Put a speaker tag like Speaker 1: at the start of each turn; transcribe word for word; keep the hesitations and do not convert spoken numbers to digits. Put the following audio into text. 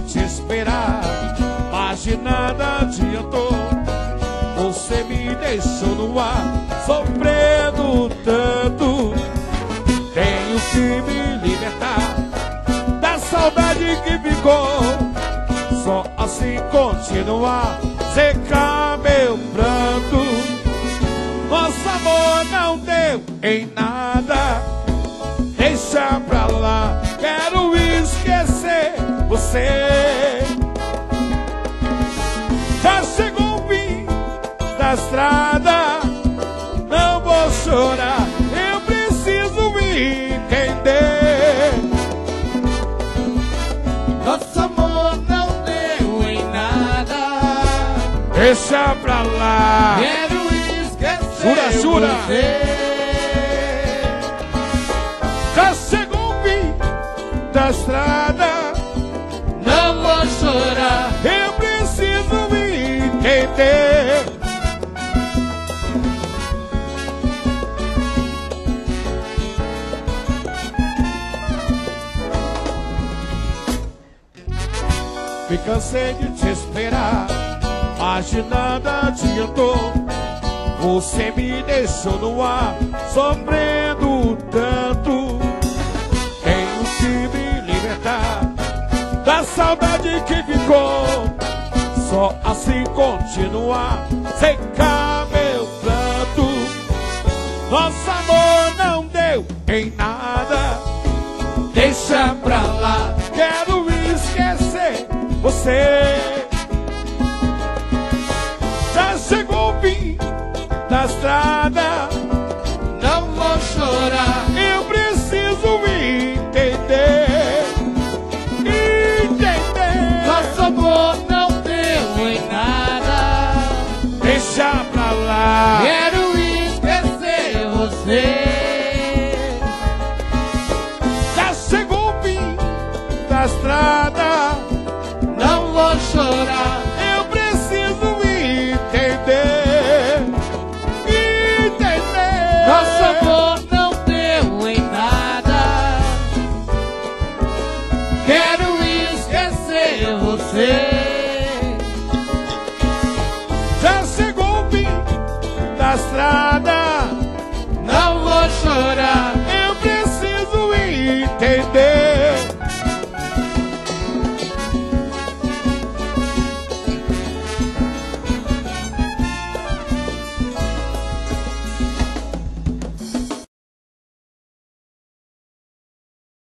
Speaker 1: te esperar, mas de nada adiantou. Você me deixou no ar, sofrendo tanto. Tenho que me libertar da saudade que ficou. Só assim continuar, secar meu pranto. Nosso amor não deu em nada, deixa pra lá, quero esquecer você. Já chegou o fim da estrada, não vou chorar, eu preciso me entender.
Speaker 2: Nosso amor não deu em nada,
Speaker 1: Deixa pra lá,
Speaker 2: quero esquecer
Speaker 1: jura, jura.
Speaker 2: você.
Speaker 1: Já chegou o fim da estrada,
Speaker 2: Não vou chorar,
Speaker 1: eu preciso me entender. Me cansei de te esperar, mas de nada adiantou. Você me deixou no ar, sofrendo tanto. Tenho que me libertar da saudade que ficou. Só assim continuar, secar meu pranto. Nosso amor não deu em nada, deixa pra lá, quero esquecer você. Já chegou o fim da estrada,
Speaker 2: não vou chorar,